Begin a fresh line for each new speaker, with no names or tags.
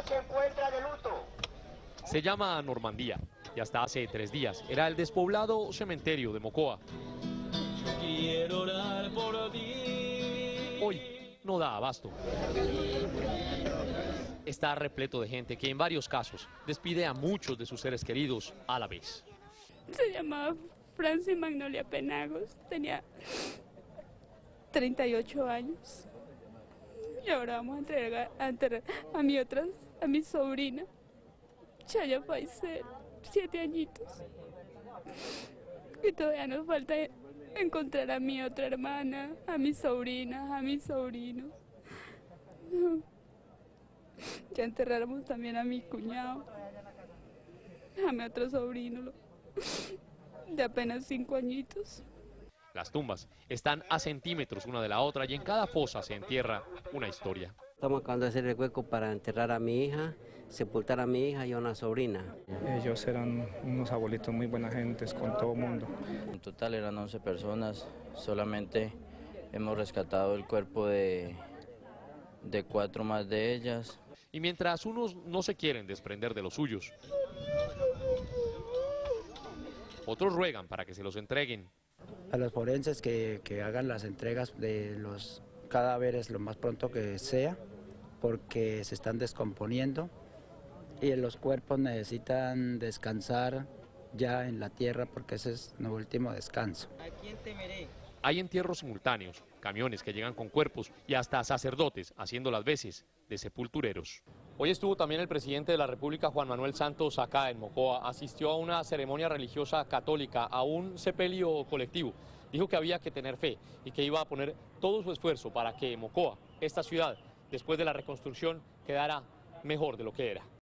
se encuentra de luto.
Se llama Normandía y hasta hace 3 días era el despoblado cementerio de Mocoa.
Quiero orar por ti.
Hoy no da abasto. Está repleto de gente que en varios casos despide a muchos de sus seres queridos a la vez.
Se llamaba Francis Magnolia Penagos, tenía 38 años. Y ahora vamos a enterrar a mi sobrina, Chaya Faisel, 7 añitos. Y todavía nos falta encontrar a mi otra hermana, a mis sobrinas, a mis sobrinos. Ya enterráramos también a mi cuñado, a mi otro sobrino, de apenas 5 añitos.
Las tumbas están a centímetros una de la otra y en cada fosa se entierra una historia.
Estamos acabando de hacer el hueco para enterrar a mi hija, sepultar a mi hija y a una sobrina.
Ellos eran unos abuelitos muy buenas gentes con todo el mundo.
En total eran 11 personas, solamente hemos rescatado el cuerpo de 4 más de ellas.
Y mientras unos no se quieren desprender de los suyos, otros ruegan para que se los entreguen.
A los forenses que hagan las entregas de los cadáveres lo más pronto que sea, porque se están descomponiendo y los cuerpos necesitan descansar ya en la tierra porque ese es nuestro último descanso.
¿A quién temeré?
Hay entierros simultáneos, camiones que llegan con cuerpos y hasta sacerdotes haciendo las veces de sepultureros. Hoy estuvo también el presidente de la República, Juan Manuel Santos, acá en Mocoa. Asistió a una ceremonia religiosa católica, a un sepelio colectivo. Dijo que había que tener fe y que iba a poner todo su esfuerzo para que Mocoa, esta ciudad, después de la reconstrucción, quedara mejor de lo que era.